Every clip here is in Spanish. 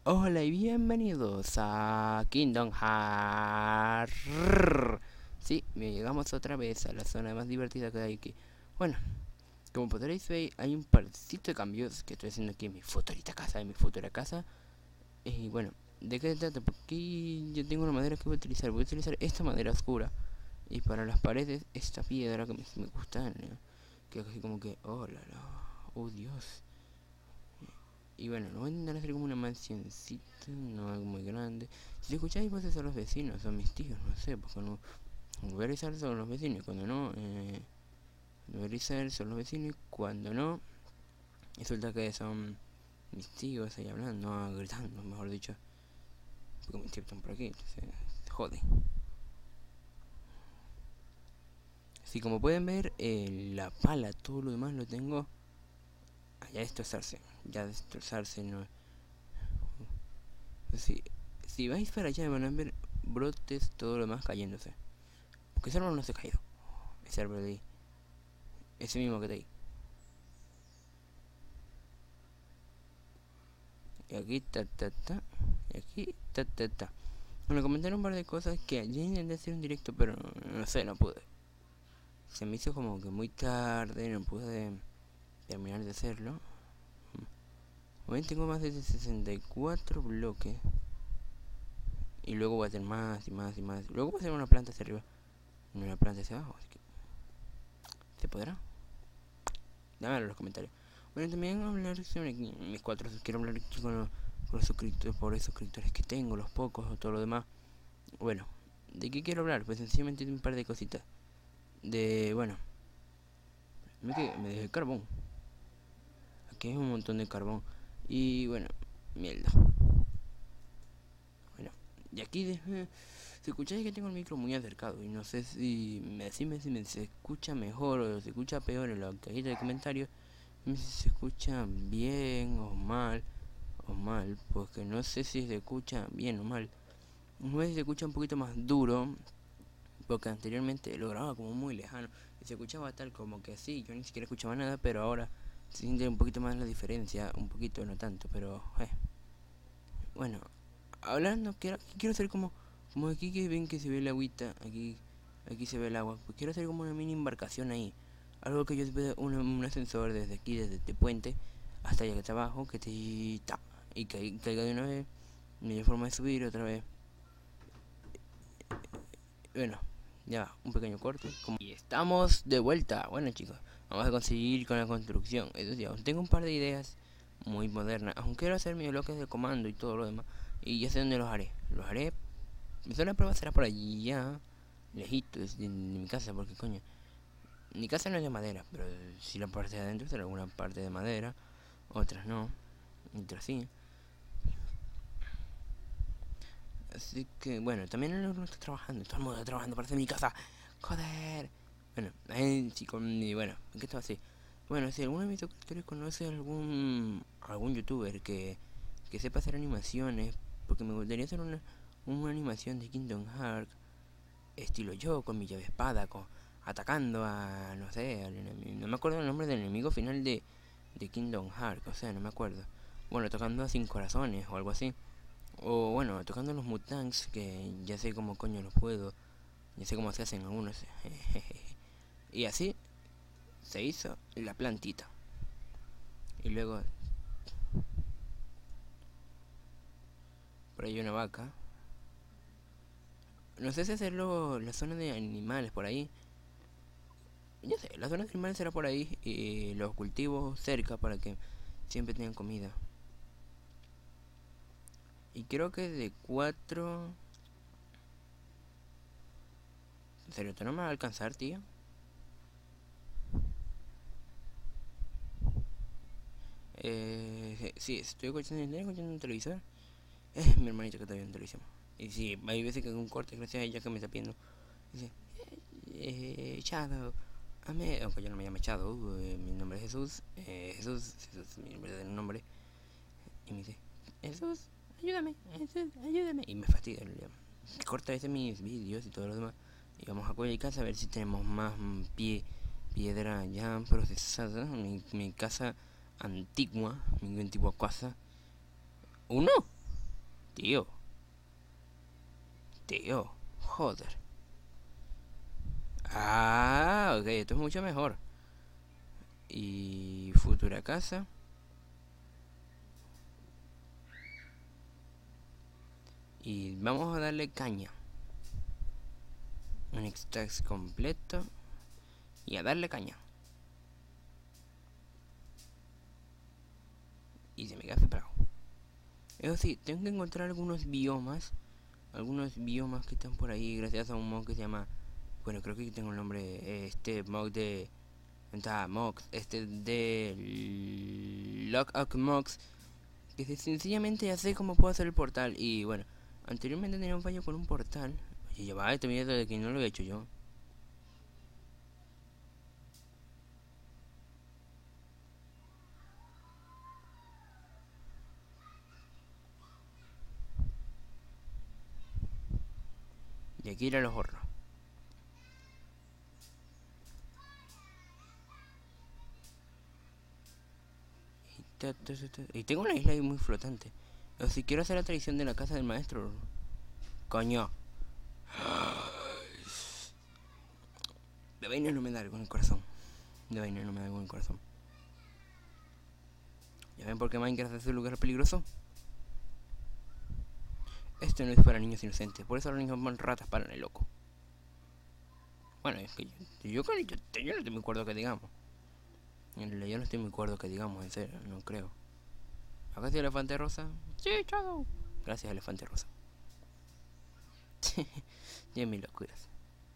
Hola y bienvenidos a Kingdom Hearts. Sí, llegamos otra vez a la zona más divertida que hay aquí. Bueno, como podréis ver, hay un parcito de cambios que estoy haciendo aquí en mi futurita casa, Y bueno, ¿de qué se trata? Porque aquí yo tengo una madera que voy a utilizar. Voy a utilizar esta madera oscura. Y para las paredes, esta piedra que me gusta, ¿no? Que es así como que, oh la la, oh Dios. Y bueno, lo voy a intentar hacer como una mansioncita, no algo muy grande. Si escucháis voces son los vecinos, son mis tíos, no sé, porque no. Voy a realizar son los vecinos, y cuando no, voy a realizar son los vecinos, y cuando no, resulta que son mis tíos ahí hablando, no, gritando, mejor dicho, porque mis tíos están por aquí, entonces, se jode. Así como pueden ver, la pala, todo lo demás lo tengo allá destrozarse, ya destrozarse, no. Si, si vais para allá van a ver brotes, todo lo demás cayéndose. Porque ese árbol no se ha caído. Ese árbol de ahí. Ese mismo que está ahí. Y aquí Y aquí Bueno, comentaron un par de cosas que ayer intenté hacer un directo, pero no sé, no pude. Se me hizo como que muy tarde, no pude terminar de hacerlo. Hoy tengo más de 64 bloques. Y luego voy a hacer más y más y más. Luego voy a hacer una planta hacia arriba. Y una planta hacia abajo. Así que, ¿se podrá? Dame en los comentarios. Bueno, también hablar sobre mis cuatro. Quiero hablar aquí con los suscriptores, por los suscriptores que tengo, los pocos o todo lo demás. Bueno, ¿de qué quiero hablar? Pues sencillamente de un par de cositas. Bueno, me dejé carbón. Aquí hay un montón de carbón. Y bueno, mierda. Bueno, y aquí se escucha que tengo el micro muy acercado. Y no sé si me decime si me se escucha mejor o se escucha peor en la cajita de comentarios. Si se escucha bien o mal, porque no sé si se escucha bien o mal. A veces se escucha un poquito más duro, porque anteriormente lo grababa como muy lejano. Y se escuchaba tal como que sí, yo ni siquiera escuchaba nada, pero ahora se siente un poquito más la diferencia, un poquito, no tanto, pero bueno, hablando, quiero hacer como aquí que ven que se ve el agüita, aquí se ve el agua, pues quiero hacer como una mini embarcación ahí. Algo que yo vea un ascensor desde aquí, desde este puente, hasta allá que está abajo, que te y caiga de una vez, y hay forma de subir otra vez. Bueno, ya, un pequeño corte. Y estamos de vuelta. Bueno, chicos, vamos a conseguir con la construcción. Eso sí, aún tengo un par de ideas muy modernas. Aunque quiero hacer mis bloques de comando y todo lo demás. Y ya sé dónde los haré. Los haré. Mi zona de prueba será por allí, ya. Lejitos de mi casa, porque coño. Mi casa no es de madera, pero si la parte de adentro será alguna parte de madera. Otras no. Otras sí. Así que, bueno, también el horno está trabajando. Todo el mundo está trabajando para hacer mi casa. Joder. Bueno, ahí sí, y bueno, ¿qué estaba así? Bueno, si alguno de mis suscriptores conoce algún youtuber que sepa hacer animaciones, porque me gustaría hacer una animación de Kingdom Hearts, estilo yo, con mi llave espada, atacando a, no sé, no me acuerdo el nombre del enemigo final de Kingdom Hearts, o sea, no me acuerdo. Bueno, tocando a 5 corazones o algo así. O bueno, tocando los mutangs, que ya sé cómo coño los puedo, ya sé cómo se hacen algunos. Y así se hizo la plantita. Y luego, por ahí hay una vaca. No sé si hacerlo la zona de animales por ahí. Ya sé, la zona de animales será por ahí. Y los cultivos cerca para que siempre tengan comida. Y creo que de 4. ¿En serio, esto no me va a alcanzar, tío? Sí, estoy escuchando un televisor. Es mi hermanito que está viendo televisión. Y sí, hay veces que en un corte, gracias a ella que me está pidiendo. Dice, Shadow, aunque yo no me llame Shadow, mi nombre es Jesús. Jesús es mi verdadero nombre. Y me dice, Jesús, Jesús, ayúdame. Y me fastidia. Corta a veces mis vídeos y todo lo demás. Y vamos a cualquier casa a ver si tenemos más piedra ya procesada. Mi casa antigua, mi antigua casa. ¿Uno? Tío. Tío. Joder. Ah, ok, esto es mucho mejor. Y futura casa. Y vamos a darle caña. Un extract completo. Y a darle caña. Y se me queda separado. Eso sí, tengo que encontrar algunos biomas. Algunos biomas que están por ahí gracias a un mod que se llama... Bueno, creo que tengo el nombre. Este mod de... Mox. Este de... Lockout Mox. Que sencillamente ya sé cómo puedo hacer el portal. Y bueno, anteriormente tenía un fallo con un portal. Oye, ya va, este miedo de que no lo he hecho yo. Y aquí ir a los hornos. Y tengo una isla ahí muy flotante. O si quiero hacer la tradición de la casa del maestro. Coño. De vaina no me da algo en el corazón. De vaina no me da algo en el corazón. ¿Ya ven por qué Minecraft es un lugar peligroso? Esto no es para niños inocentes. Por eso los niños van ratas para el loco. Bueno, es que yo no estoy muy cuerdo que digamos. En realidad yo no estoy muy cuerdo que digamos, en serio, no creo. ¿Acá sí elefante rosa? Sí, chao. Gracias, elefante rosa. Ya mis locuras.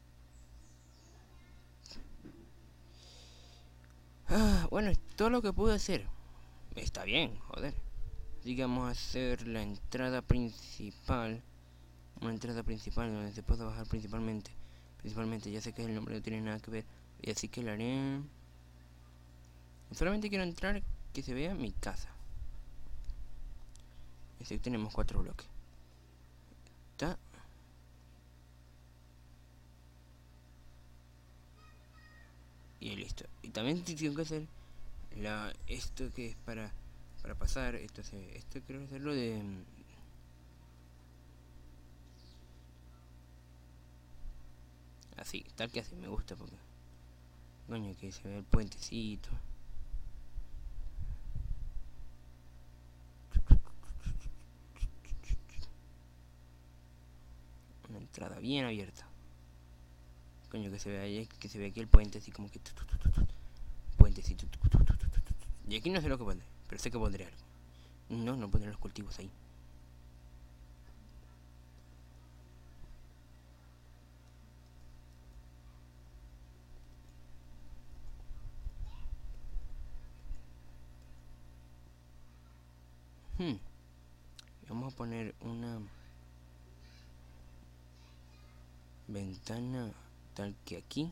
Bueno, todo lo que pude hacer. Está bien, joder. Así que vamos a hacer la entrada principal. Una entrada principal donde se puede bajar principalmente. Principalmente, ya sé que el nombre no tiene nada que ver. Y así que lo haré. Solamente quiero entrar, que se vea mi casa. Así que tenemos 4 bloques. Está. Y listo. Y también tengo que hacer esto que es para pasar. Esto quiero hacerlo de... Así, tal que así me gusta porque... Coño, que se ve el puentecito. Una entrada bien abierta. Coño, que se ve ahí, que se ve aquí el puente así como que... Puentecito. Y aquí no sé lo que pondré, pero sé que pondré algo. No pondré los cultivos ahí. Vamos a poner una ventana tal que aquí.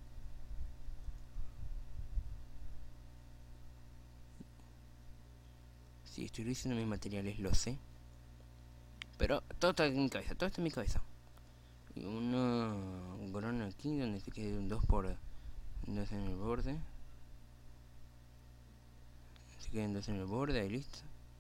Si estoy diciendo mis materiales, lo sé. Pero todo está en mi cabeza, todo está en mi cabeza. Y una corona aquí donde se quede un 2 por 2 en el borde. Se queden 2 en el borde, ahí listo.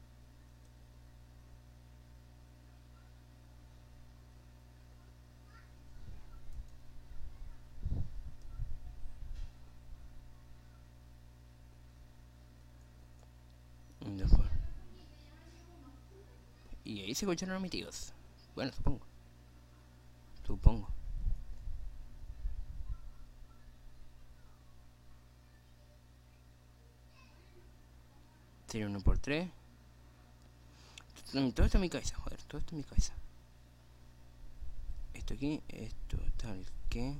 Un 2 por... Y ahí se escucharon a mis tíos. Bueno, supongo. Sería 1 por 3. Todo está en mi cabeza, joder, todo está en mi cabeza. Esto aquí, esto tal que...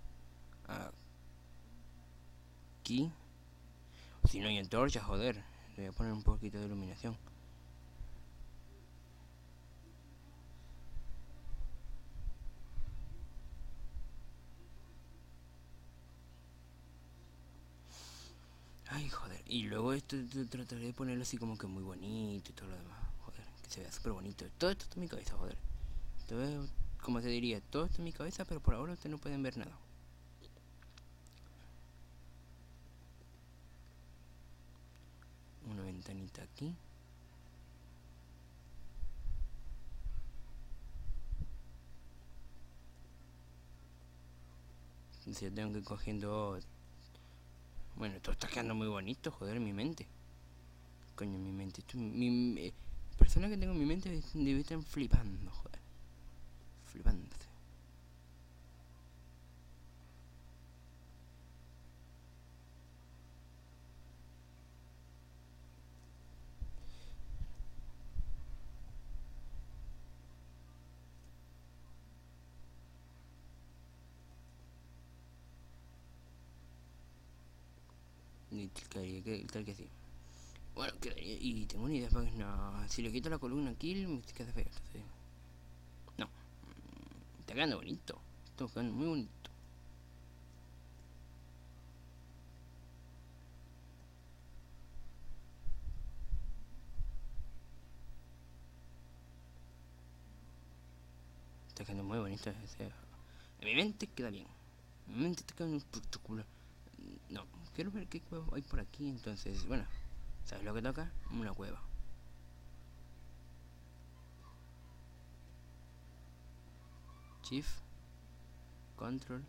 Aquí. Si no hay antorchas, joder. Le voy a poner un poquito de iluminación. Ay, joder. Y luego esto trataré de ponerlo así como que muy bonito y todo lo demás. Joder, que se vea súper bonito. Todo esto está en mi cabeza, joder. Todo, como te diría, todo está en mi cabeza, pero por ahora ustedes no pueden ver nada. Una ventanita aquí. Si yo tengo que ir cogiendo... Bueno, esto está quedando muy bonito, joder, en mi mente. Coño, en mi mente. Personas que tengo en mi mente deben estar flipando, joder. Flipándose. Y tal que sí. Bueno, y tengo una idea para que no. Si le quito la columna kill, me queda feo. Entonces, no. Está quedando bonito. Está quedando muy bonito. Está quedando muy bonito. En mi mente queda bien. En mi mente está quedando espectacular. No, quiero ver qué cueva hay por aquí. Entonces, bueno, ¿sabes lo que toca? Una cueva. Shift, Control.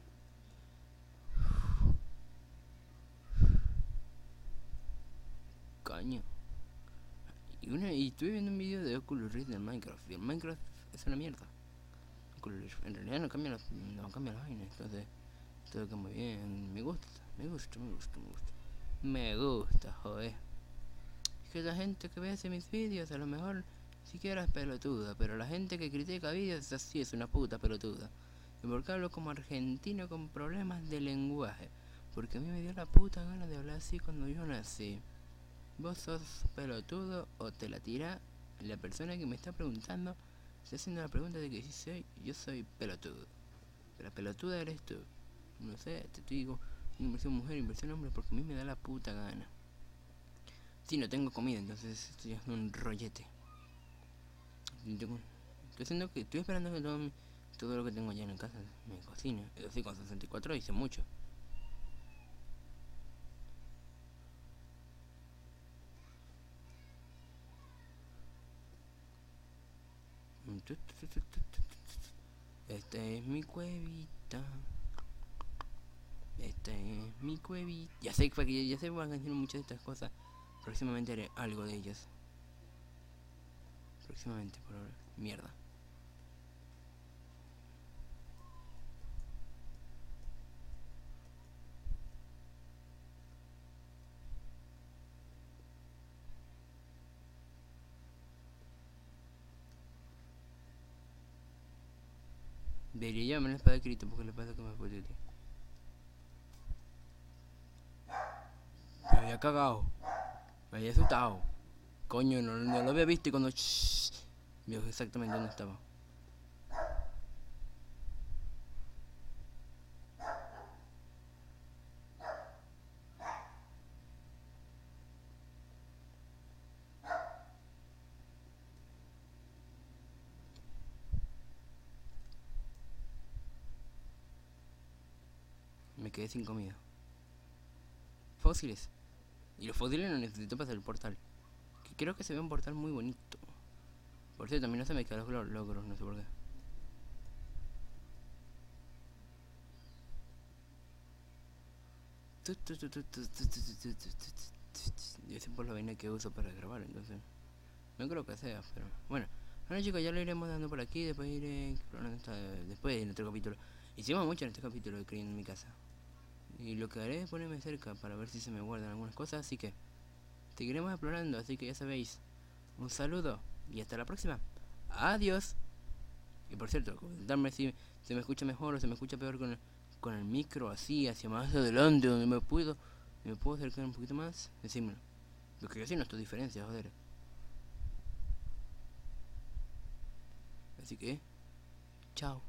Coño. Y estuve viendo un video de Oculus Rift del Minecraft. Y el Minecraft es una mierda. Oculus Rift en realidad no cambia las vainas. Entonces, todo queda muy bien. Me gusta, me gusta, me gusta, me gusta. Me gusta, joder. Es que la gente que ve mis vídeos a lo mejor siquiera es pelotuda. Pero la gente que critica vídeos así es una puta pelotuda. ¿Y por qué hablo como argentino con problemas de lenguaje? Porque a mí me dio la puta gana de hablar así cuando yo nací. Vos sos pelotudo o te la tira la persona que me está preguntando. Está haciendo la pregunta de que si soy, yo soy pelotudo. Pero pelotuda eres tú. No sé, te digo, inversión mujer, inversión hombre, porque a mí me da la puta gana. Si no tengo comida, entonces estoy haciendo un rollete. Estoy esperando que todo lo que tengo allá en casa me cocine. Eso sí, con 64 hice mucho. Esta es mi cuevita. Esta es mi cuevita. Ya sé que van a decir muchas de estas cosas. Próximamente haré algo de ellas. Próximamente, por ahora. Mierda. Debería llamarme la espada de Cristo porque le pasa que me fue tío. Me había cagado. Me había asustado. Coño, no lo había visto y cuando... Vio exactamente dónde estaba. Me quedé sin comida. Fósiles. Y los fósiles los necesito para hacer el portal. Que creo que se ve un portal muy bonito. Por cierto, también no se me quedan los logros, no sé por qué. Y ese por la vaina que uso para grabar, entonces no creo que sea, pero bueno. Bueno chicos, ya lo iremos dando por aquí, después iré explorando después en otro capítulo. Hicimos mucho en este capítulo de Creyendo en mi casa. Y lo que haré es ponerme cerca para ver si se me guardan algunas cosas, así que seguiremos explorando, así que ya sabéis. Un saludo y hasta la próxima. Adiós. Y por cierto, comentarme si se me escucha mejor o se me escucha peor con el micro así, hacia más adelante, donde me puedo acercar un poquito más, decímelo. Porque yo sí noto diferencias, joder. Así que, chao.